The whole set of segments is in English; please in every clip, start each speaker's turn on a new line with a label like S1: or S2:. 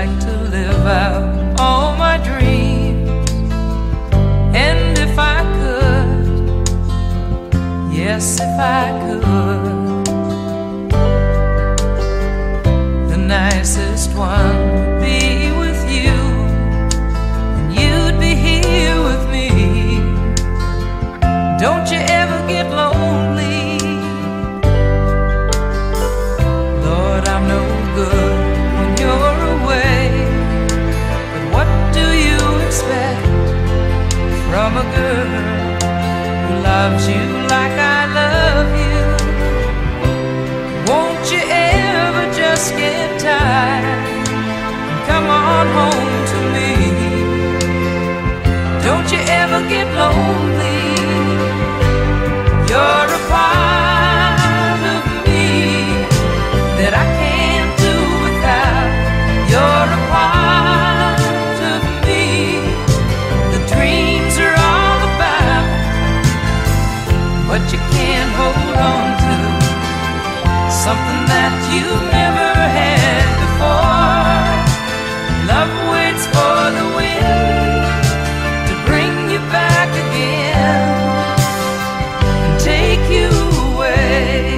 S1: like to live out all my dreams. And if I could, yes, if I could, the nicest one would be with you, and you'd be here with me. Don't you ever get lonely? Lord, I'm no good when you're away, but what do you expect from a girl who loves you like I love you? Won't you ever just get tired and come on home to me? Don't you ever get lonely? You're a part of me that I can't do without. You're a part of me the dreams are all about, but you can't hold on to something that you've never had before. Love waits for the wind to bring you back again and take you away.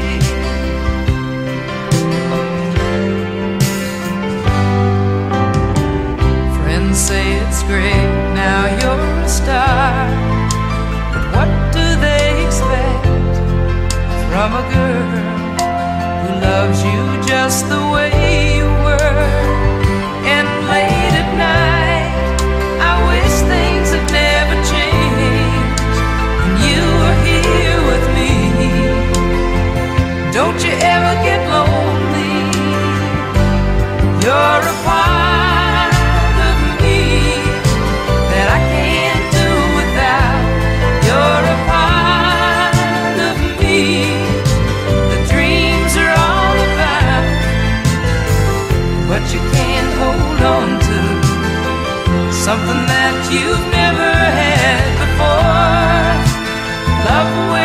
S1: Friends say it's great, now you're a star, but what do they expect from a girl who loves you just the way you were? And late at night I wish things had never changed and you were here with me. Don't you ever get lonely? You're a part of me that I can't do without. You're a part of me the dreams are all about, but you can't hold on to something that you've never had before. Love